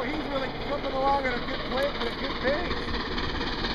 he's really flipping along at a good clip and a good pace.